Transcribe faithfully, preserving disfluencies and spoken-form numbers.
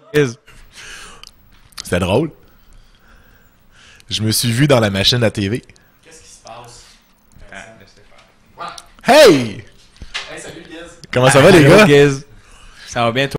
C'était drôle. Je me suis vu dans la machine à T V. Qu'est-ce qui se passe? Ah, laissez faire. Hey! Hey, salut Giz! Comment ça va, les gars? Giz. Ça va bien, toi?